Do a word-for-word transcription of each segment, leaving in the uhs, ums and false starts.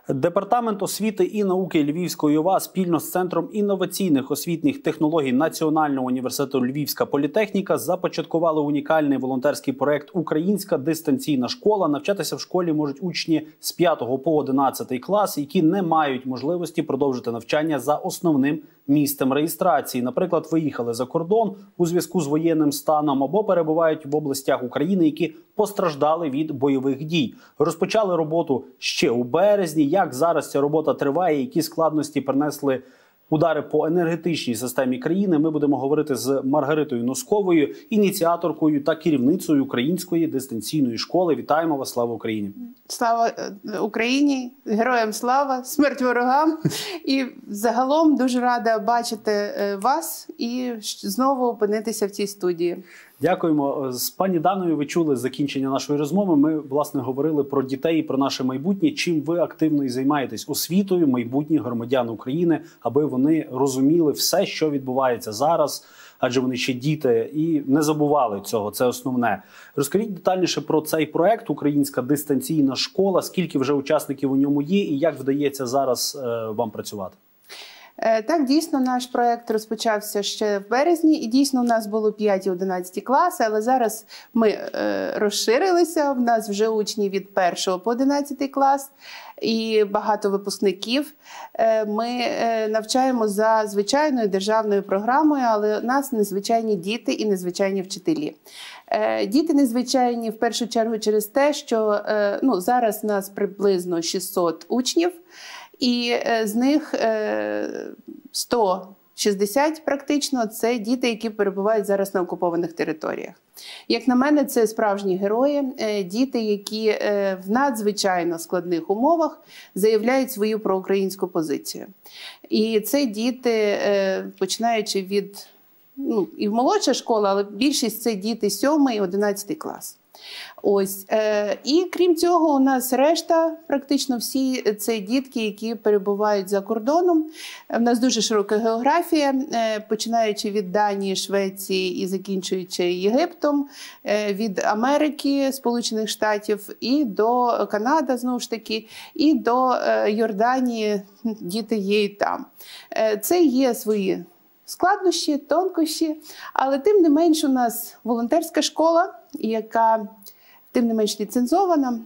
Департамент освіти і науки Львівської ОВА спільно з Центром інноваційних освітніх технологій Національного університету Львівська політехніка започаткували унікальний волонтерський проект «Українська дистанційна школа». Навчатися в школі можуть учні з п'ятого по одинадцятий клас, які не мають можливості продовжити навчання за основним місцем реєстрації. Наприклад, виїхали за кордон у зв'язку з воєнним станом або перебувають в областях України, які постраждали від бойових дій. Розпочали роботу ще у березні. Як зараз ця робота триває, які складності принесли удари по енергетичній системі країни, ми будемо говорити з Маргаритою Носковою, ініціаторкою та керівницею Української дистанційної школи. Вітаємо вас, слава Україні! Слава Україні, героям слава, смерть ворогам. І загалом дуже рада бачити вас і знову опинитися в цій студії. Дякуємо. З пані Даною ви чули закінчення нашої розмови. Ми, власне, говорили про дітей і про наше майбутнє. Чим ви активно і займаєтесь освітою майбутніх громадян України, аби вони розуміли все, що відбувається зараз, адже вони ще діти, і не забували цього, це основне. Розкажіть детальніше про цей проект «Українська дистанційна школа», скільки вже учасників у ньому є і як вдається зараз е, вам працювати? Так, дійсно, наш проєкт розпочався ще в березні, і дійсно у нас було п'ять-одинадцять класи, але зараз ми е, розширилися, в нас вже учні від першого по одинадцятий клас і багато випускників. Е, ми е, навчаємо за звичайною державною програмою, але у нас незвичайні діти і незвичайні вчителі. Е, діти незвичайні в першу чергу через те, що е, ну, зараз у нас приблизно шістсот учнів, і з них сто шістдесят практично – це діти, які перебувають зараз на окупованих територіях. Як на мене, це справжні герої, діти, які в надзвичайно складних умовах заявляють свою проукраїнську позицію. І це діти, починаючи від, ну, і в молодша школа, але більшість це діти сьомий, одинадцятий клас. Ось. Е, і крім цього, у нас решта, практично всі, це дітки, які перебувають за кордоном. У нас дуже широка географія, е, починаючи від Данії, Швеції і закінчуючи Єгиптом, е, від Америки, Сполучених Штатів і до Канади, знову ж таки, і до е, Йорданії, діти є і там. Е, це є свої складнощі, тонкощі, але тим не менш у нас волонтерська школа, яка тим не менш ліцензована.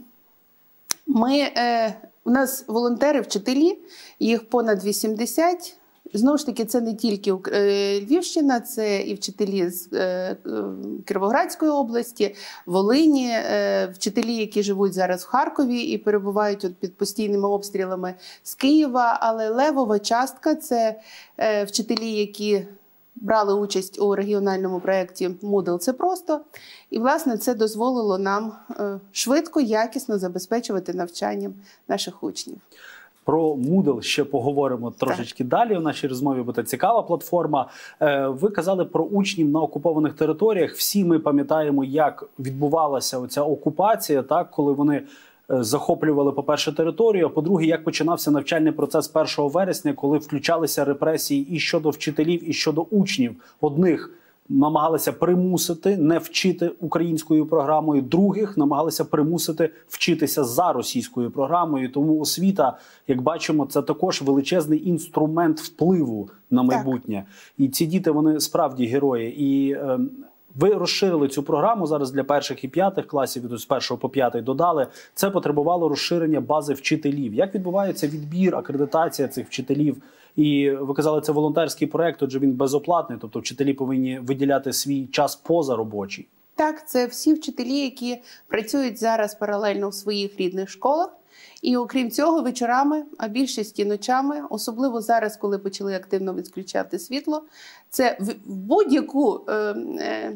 Ми, е, у нас волонтери-вчителі, їх понад вісімдесят. Знову ж таки, це не тільки е, Львівщина, це і вчителі з е, Кіровоградської області, Волині, е, вчителі, які живуть зараз в Харкові і перебувають от під постійними обстрілами з Києва. Але левова частка – це е, вчителі, які брали участь у регіональному проєкті Moodle «Це просто». І, власне, це дозволило нам швидко, якісно забезпечувати навчанням наших учнів. Про Moodle ще поговоримо трошечки так. далі в нашій розмові, бо це цікава платформа. Ви казали про учнів на окупованих територіях. Всі ми пам'ятаємо, як відбувалася оця окупація, так, коли вони захоплювали, по-перше, територію, а по-друге, як починався навчальний процес першого вересня, коли включалися репресії і щодо вчителів, і щодо учнів. Одних намагалися примусити не вчити українською програмою, других намагалися примусити вчитися за російською програмою. Тому освіта, як бачимо, це також величезний інструмент впливу на майбутнє. Так. І ці діти, вони справді герої. І е, ви розширили цю програму зараз для перших і п'ятих класів, з першого по п'ятий додали. Це потребувало розширення бази вчителів. Як відбувається відбір, акредитація цих вчителів? І ви казали, це волонтерський проєкт, отже він безоплатний, тобто вчителі повинні виділяти свій час поза робочий. Так, це всі вчителі, які працюють зараз паралельно в своїх рідних школах. І окрім цього, вечорами, а більшість і ночами, особливо зараз, коли почали активно відключати світло, це в будь-яку е, е,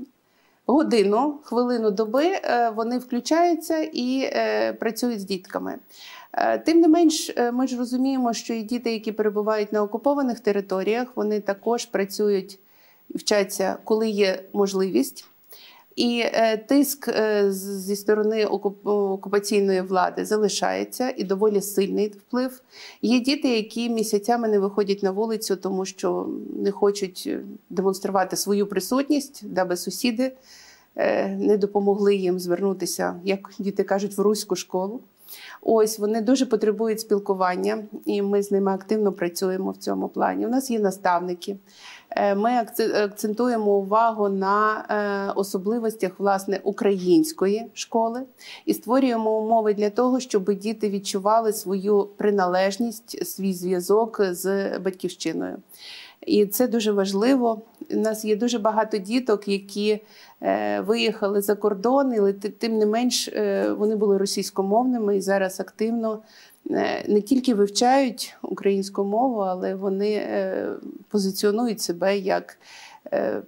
годину, хвилину доби е, вони включаються і е, працюють з дітками. Е, тим не менш, е, ми ж розуміємо, що і діти, які перебувають на окупованих територіях, вони також працюють, вчаться, коли є можливість. І е, тиск е, зі сторони окуп... окупаційної влади залишається, і доволі сильний вплив. Є діти, які місяцями не виходять на вулицю, тому що не хочуть демонструвати свою присутність, даби сусіди е, не допомогли їм звернутися, як діти кажуть, в руську школу. Ось, вони дуже потребують спілкування, і ми з ними активно працюємо в цьому плані. У нас є наставники. Ми акцентуємо увагу на особливостях, власне, української школи і створюємо умови для того, щоб діти відчували свою приналежність, свій зв'язок з батьківщиною. І це дуже важливо. У нас є дуже багато діток, які е, виїхали за кордон, але тим не менш е, вони були російськомовними і зараз активно е, не тільки вивчають українську мову, але вони е, позиціонують себе як е,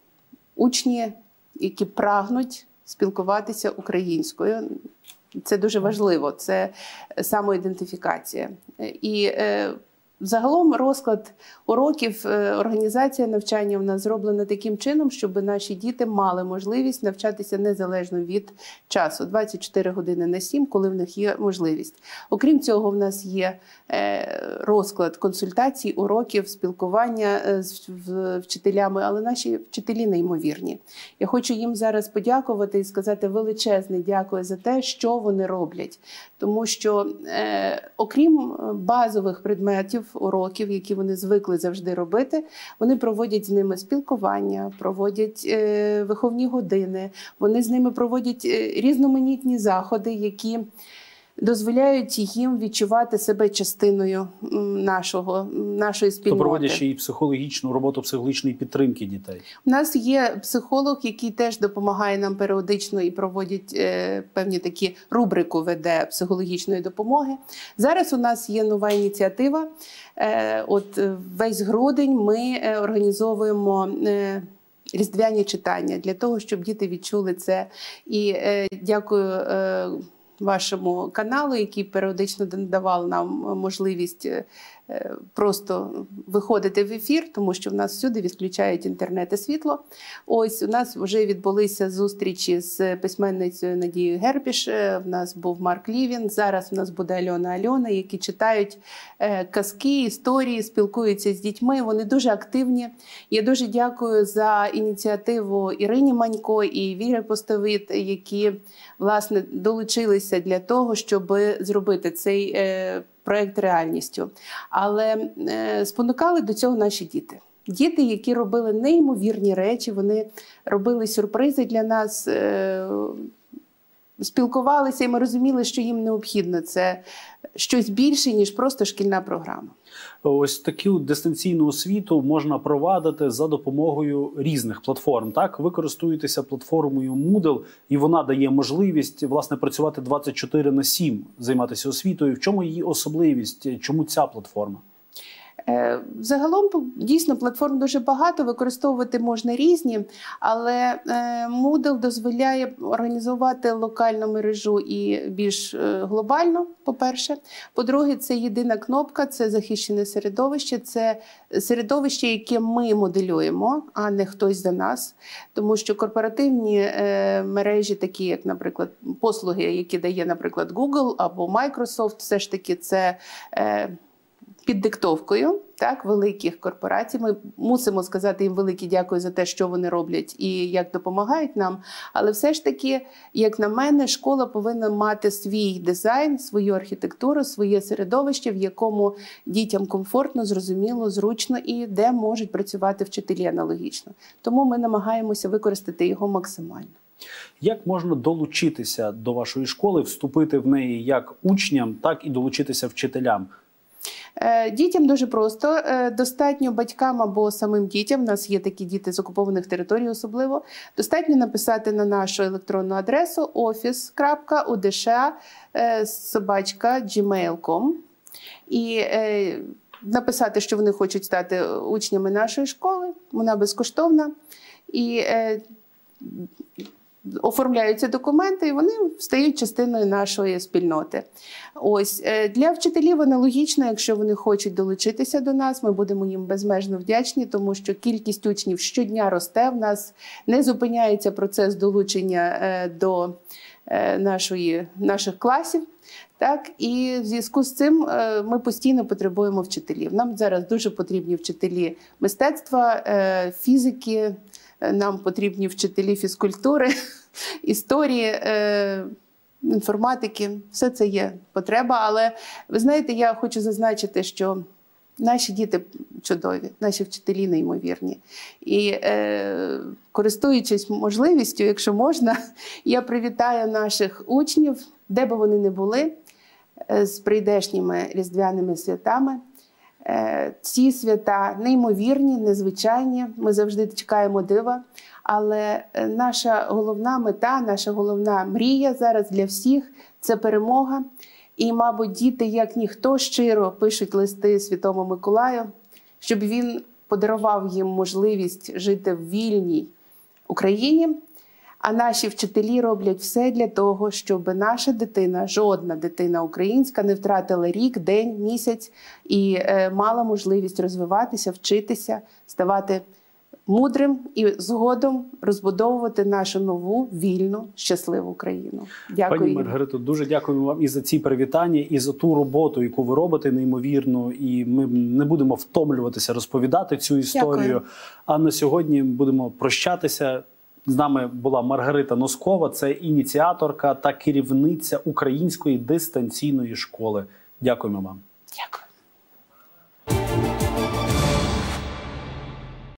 учні, які прагнуть спілкуватися українською. Це дуже важливо, це самоідентифікація. І е, загалом розклад уроків, організація навчання в нас зроблена таким чином, щоб наші діти мали можливість навчатися незалежно від часу, двадцять чотири години на сім, коли в них є можливість. Окрім цього, в нас є розклад консультацій, уроків, спілкування з вчителями, але наші вчителі неймовірні. Я хочу їм зараз подякувати і сказати величезне дякую за те, що вони роблять. Тому що, окрім базових предметів, уроків, які вони звикли завжди робити, вони проводять з ними спілкування, проводять е, виховні години, вони з ними проводять різноманітні заходи, які дозволяють їм відчувати себе частиною нашого, нашої спільноти. То проводять ще і психологічну роботу, психологічної підтримки дітей. У нас є психолог, який теж допомагає нам періодично і проводить е, певні такі рубрику веде психологічної допомоги. Зараз у нас є нова ініціатива. Е, от весь грудень ми організовуємо е, різдвяні читання для того, щоб діти відчули це. І е, дякую е, вашому каналу, який періодично давав нам можливість просто виходити в ефір, тому що в нас всюди відключають інтернет і світло. Ось у нас вже відбулися зустрічі з письменницею Надією Гербіш, в нас був Марк Лівін, зараз у нас буде Альона Альона, які читають казки, історії, спілкуються з дітьми, вони дуже активні. Я дуже дякую за ініціативу Ірині Манько і Вірі Постовит, які, власне, долучилися для того, щоб зробити цей проєкт реальністю. Але е, спонукали до цього наші діти. Діти, які робили неймовірні речі, вони робили сюрпризи для нас, е, спілкувалися, і ми розуміли, що їм необхідно. Це щось більше, ніж просто шкільна програма. Ось таку дистанційну освіту можна провадити за допомогою різних платформ. Так, ви користуєтеся платформою Moodle, і вона дає можливість, власне, працювати двадцять чотири на сім, займатися освітою. В чому її особливість? Чому ця платформа? Загалом, дійсно, платформ дуже багато, використовувати можна різні, але Moodle дозволяє організувати локальну мережу і більш глобально, по-перше. По-друге, це єдина кнопка, це захищене середовище, це середовище, яке ми моделюємо, а не хтось за нас. Тому що корпоративні мережі, такі як, наприклад, послуги, які дає, наприклад, Google або Microsoft, все ж таки це під диктовкою, так, великих корпорацій. Ми мусимо сказати їм велике дякую за те, що вони роблять і як допомагають нам. Але все ж таки, як на мене, школа повинна мати свій дизайн, свою архітектуру, своє середовище, в якому дітям комфортно, зрозуміло, зручно і де можуть працювати вчителі аналогічно. Тому ми намагаємося використати його максимально. Як можна долучитися до вашої школи, вступити в неї як учням, так і долучитися вчителям? Дітям дуже просто. Достатньо батькам або самим дітям, у нас є такі діти з окупованих територій особливо, достатньо написати на нашу електронну адресу офіс крапка у де ше а собачка джімейл крапка ком і написати, що вони хочуть стати учнями нашої школи, вона безкоштовна. І оформляються документи, і вони стають частиною нашої спільноти. Ось, для вчителів аналогічно, якщо вони хочуть долучитися до нас, ми будемо їм безмежно вдячні, тому що кількість учнів щодня росте, в нас не зупиняється процес долучення до нашої, наших класів. Так, і в зв'язку з цим ми постійно потребуємо вчителів. Нам зараз дуже потрібні вчителі мистецтва, фізики, нам потрібні вчителі фізкультури, історії. інформатики. Все це є потреба. Але ви знаєте, я хочу зазначити, що наші діти чудові, наші вчителі неймовірні. І е, користуючись можливістю, якщо можна, я привітаю наших учнів, де би вони не були, е, з прийдешніми різдвяними святами. Е, ці свята неймовірні, незвичайні, ми завжди чекаємо дива. Але наша головна мета, наша головна мрія зараз для всіх – це перемога. І, мабуть, діти, як ніхто, щиро пишуть листи Святому Миколаю, щоб він подарував їм можливість жити в вільній Україні. А наші вчителі роблять все для того, щоб наша дитина, жодна дитина українська, не втратила рік, день, місяць і е, мала можливість розвиватися, вчитися, ставати мудрим і згодом розбудовувати нашу нову, вільну, щасливу країну. Дякую. Пані Маргарито, дуже дякуємо вам і за ці привітання, і за ту роботу, яку ви робите, неймовірно. І ми не будемо втомлюватися розповідати цю історію. Дякую. А на сьогодні будемо прощатися. З нами була Маргарита Носкова, це ініціаторка та керівниця Української дистанційної школи. Дякуємо вам.